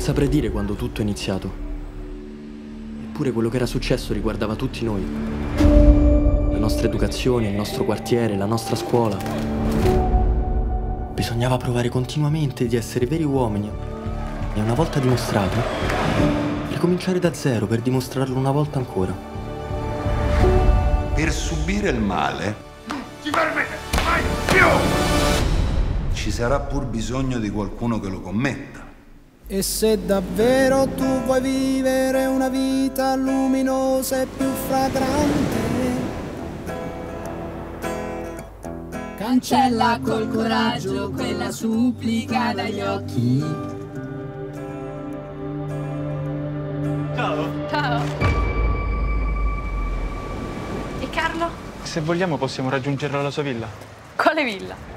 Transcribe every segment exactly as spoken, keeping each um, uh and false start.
saprei dire quando tutto è iniziato. Eppure quello che era successo riguardava tutti noi. La nostra educazione, il nostro quartiere, la nostra scuola. Bisognava provare continuamente di essere veri uomini. E una volta dimostrato, ricominciare da zero per dimostrarlo una volta ancora. Per subire il male non ti permette mai più! Ci sarà pur bisogno di qualcuno che lo commetta. E se davvero tu vuoi vivere una vita luminosa e più fragrante, cancella col coraggio quella supplica dagli occhi. Ciao. Ciao. E Carlo? Se vogliamo possiamo raggiungerlo alla sua villa. Quale villa?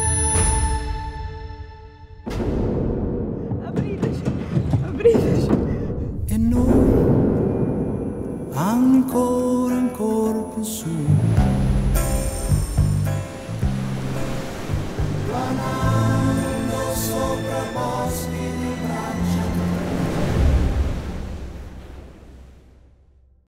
Apriteci, apriteci.